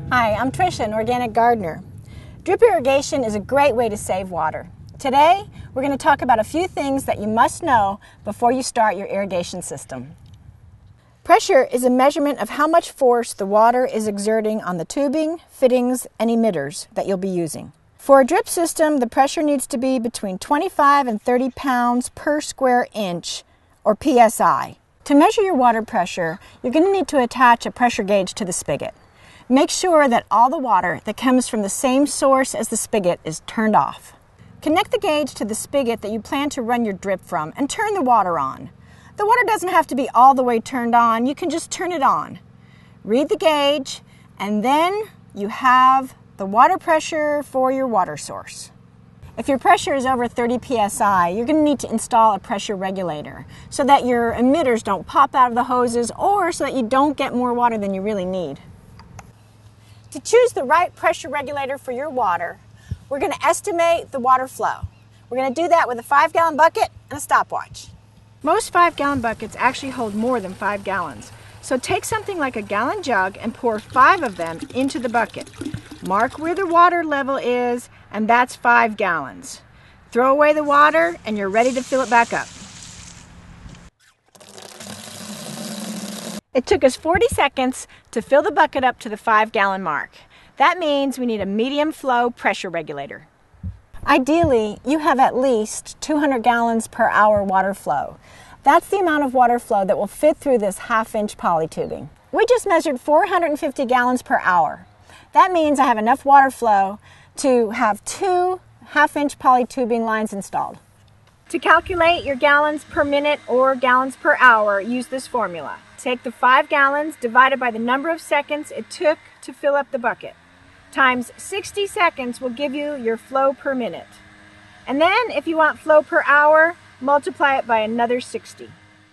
Hi, I'm Tricia, an organic gardener. Drip irrigation is a great way to save water. Today, we're going to talk about a few things that you must know before you start your irrigation system. Pressure is a measurement of how much force the water is exerting on the tubing, fittings, and emitters that you'll be using. For a drip system, the pressure needs to be between 25 and 30 pounds per square inch, or PSI. To measure your water pressure, you're going to need to attach a pressure gauge to the spigot. Make sure that all the water that comes from the same source as the spigot is turned off. Connect the gauge to the spigot that you plan to run your drip from and turn the water on. The water doesn't have to be all the way turned on, you can just turn it on. Read the gauge, and then you have the water pressure for your water source. If your pressure is over 30 psi, you're going to need to install a pressure regulator so that your emitters don't pop out of the hoses or so that you don't get more water than you really need. To choose the right pressure regulator for your water, we're going to estimate the water flow. We're going to do that with a 5-gallon bucket and a stopwatch. Most 5-gallon buckets actually hold more than 5 gallons. So take something like a gallon jug and pour 5 of them into the bucket. Mark where the water level is, and that's 5 gallons. Throw away the water and you're ready to fill it back up. It took us 40 seconds to fill the bucket up to the 5-gallon mark. That means we need a medium flow pressure regulator. Ideally, you have at least 200 gallons per hour water flow. That's the amount of water flow that will fit through this 1/2-inch poly tubing. We just measured 450 gallons per hour. That means I have enough water flow to have 2 1/2-inch poly tubing lines installed. To calculate your gallons per minute or gallons per hour, use this formula. Take the 5 gallons divided by the number of seconds it took to fill up the bucket. Times 60 seconds will give you your flow per minute. And then, if you want flow per hour, multiply it by another 60.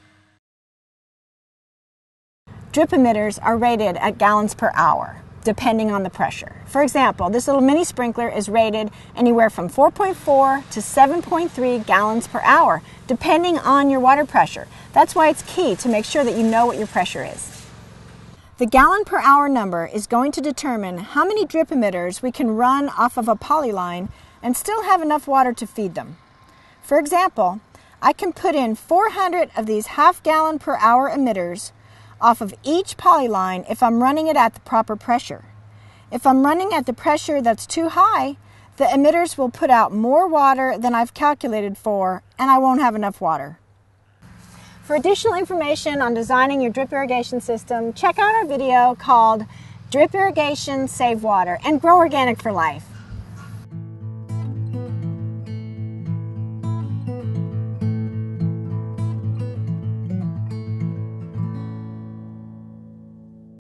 Drip emitters are rated at gallons per hour, depending on the pressure. For example, this little mini sprinkler is rated anywhere from 4.4 to 7.3 gallons per hour, depending on your water pressure. That's why it's key to make sure that you know what your pressure is. The gallon per hour number is going to determine how many drip emitters we can run off of a poly line and still have enough water to feed them. For example, I can put in 400 of these 1/2 gallon per hour emitters off of each poly line if I'm running it at the proper pressure. If I'm running at the pressure that's too high, the emitters will put out more water than I've calculated for, and I won't have enough water. For additional information on designing your drip irrigation system, check out our video called Drip Irrigation Save Water and Grow Organic for Life.